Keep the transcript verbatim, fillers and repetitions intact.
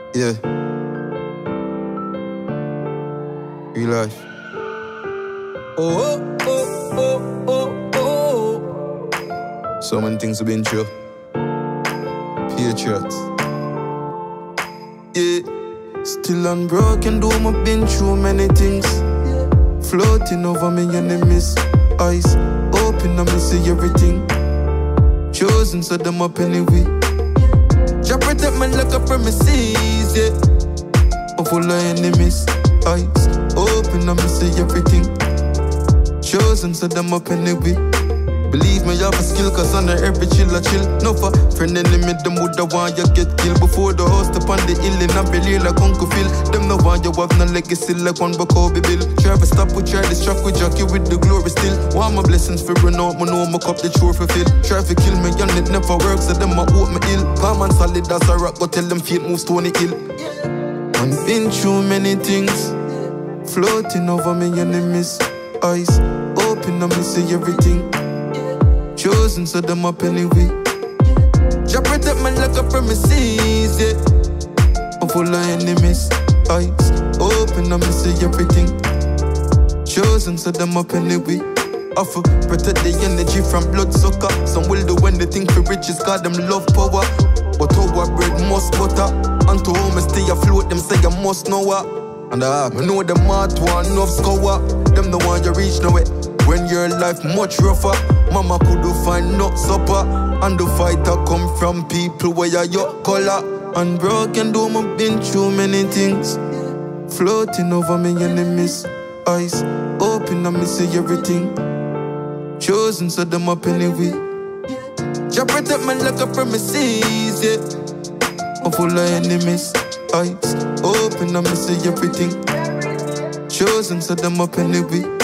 Yeah. Real life. Oh, oh, oh, oh, oh, oh. So many things have been through. Patriots. Yeah. Still unbroken, though I've been through many things. Floating over me enemies. Eyes open, I me see everything. Chosen, so them up anyway. Jah protect me like a premises, yeah. I'm full of enemies. Eyes open, I me see everything. Chosen, so them up anyway. Believe me, you have a skill, cause under every chill I chill. No for friend enemy, them woulda want you get killed. Before the host upon the hill, in a belly like Uncle Phil. Them no want you have no legacy like one Kobe Bill. Try to stop with try this track with Jackie with the glory still. Want my blessings for run out, my know my cup the chore fulfill. Try to kill me, and it never works, so them I hope me ill. Calm and solid as a rock, go tell them feet move stony hill. I've been through many things. Floating over me enemies. Eyes open, I me see everything. Chosen, so them up anyway. Jah protect me like a premises, yeah. I'm full of enemies. Eyes open, I me see everything. Chosen, so them up anyway. Offer protect the energy from bloodsucker. Some will do anything for riches, cause them love power. But our bread must butter. And to home stay afloat, them say I must know what. And I uh, know them heart want enough scour. Them the one you reach nowhere. When your life much rougher, mama could do find no supper. And the fighter come from people where you're your color. Unbroken dome, I've been through many things. Floating over me enemies. Eyes open, I me see everything. Chosen, so them up anyway. Jah protect me like a premises, yeah. I'm full of enemies. Eyes open, I me see everything. Chosen, so them up anyway.